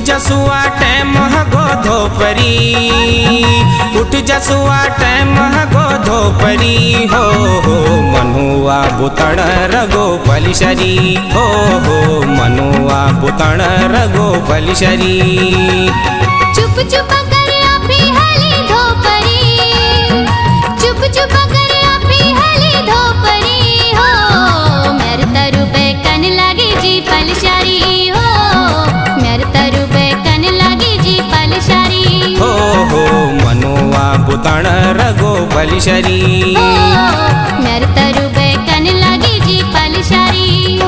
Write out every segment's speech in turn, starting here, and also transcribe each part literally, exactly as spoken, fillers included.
जसुआ time go धोपरी, उठ जसुआ time go धोपरी हो हो मनुआ बुतण रगो बलिशरी हो हो मनुआ बुतण रगो बलिशरी। चुप चुप कर आपी हली धोपरी, चुप चुप कर आपी हली धोपरी हो मेरे तरु पे कन लगी जी पलशरी हो मेरे तरु पे कन लगी जी पलशरी हो हो मनुआ बुतण रगो बलिशरी हो मेरे तरु पे कन लगी जी पलशरी।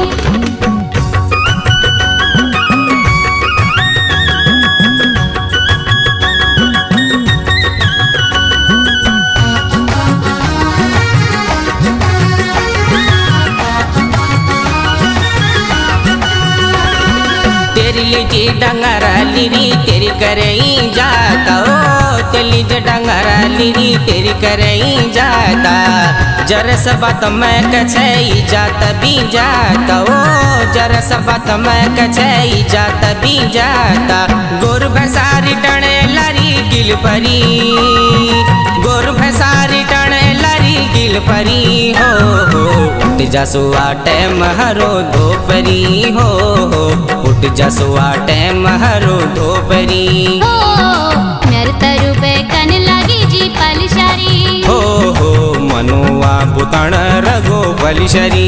तेरी लीजी डंगरा लिरी तेरी करई जाता ओ तेली डंगरा लिरी तेरी करई जाता जर सबत मैं कछई जात भी जाता ओ जर सबत मैं कछई जात भी जाता गोर भसारी टणे लरी गिल परी गोर भसारी टणे लरी गिल परी हो हो उठ जसुआ टाइम हरो धोपरी हो हो उठ जसुआ टाइम हरो धोपरी हो मेरे तरु पे कन लगी जी पलशरी हो हो मनुआ बुतण रगो बलिशरी।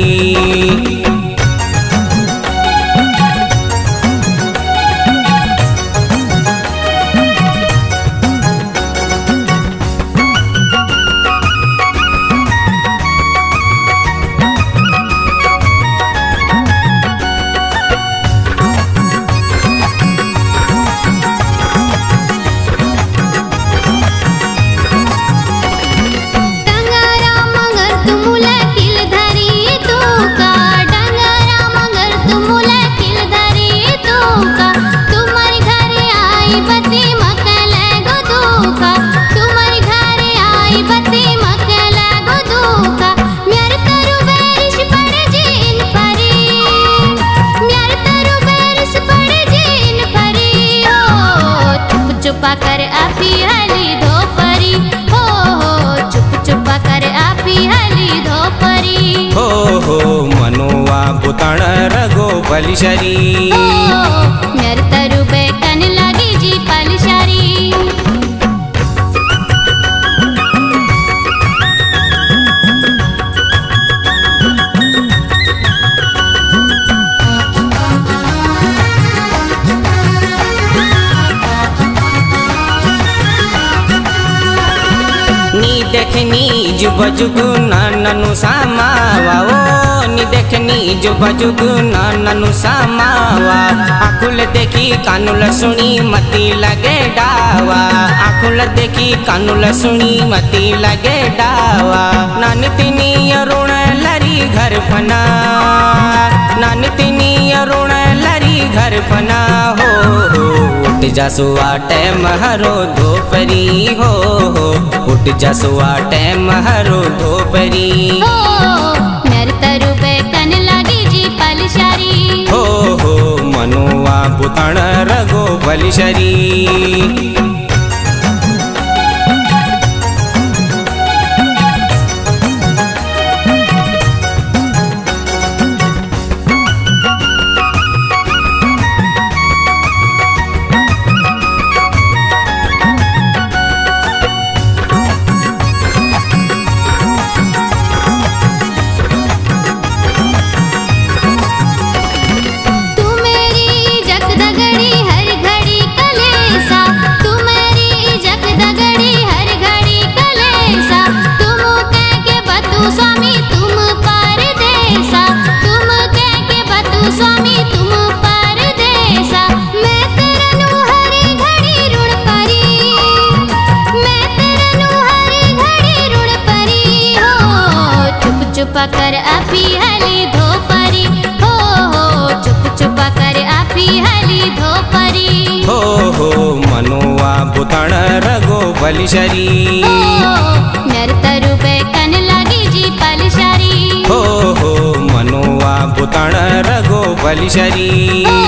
चुपा कर आपी हली धोपरी हो हो चुप चुपा कर आपी हली धोपरी हो हो मनुआ बुतण रगो बलिशरी हो मेरे तरु पे कन लगी जी पलशरी। नी देखनी जुब जुगु नाननु सामावा ओ नी देखनी जुब जुगु नाननु सामावा आकुल देखी कानुल सुनी मती लगे डावा आकुल देखी कानुल सुनी मती लगे डावा नानी तिनी अरुण लरी घर फना नानी तिनी अरुण लरी घर फना हो हो उठ जसुआ टाइम हरो धोपरी हो हो उठ जसुआ टाइम हरो धोपरी हो मेरे तरु पे कन लगी जी पलशरी हो हो मनुआ बुतण रगो बलिशरी। चुपा कर आपी हली धोपरी हो हो चुप चुपा कर आपी हली धोपरी हो हो मनुआ बुतण रगो बलिशरी हो मेरे तरु पे कन लगी जी पलशरी हो हो मनुआ बुतण रगो बलिशरी।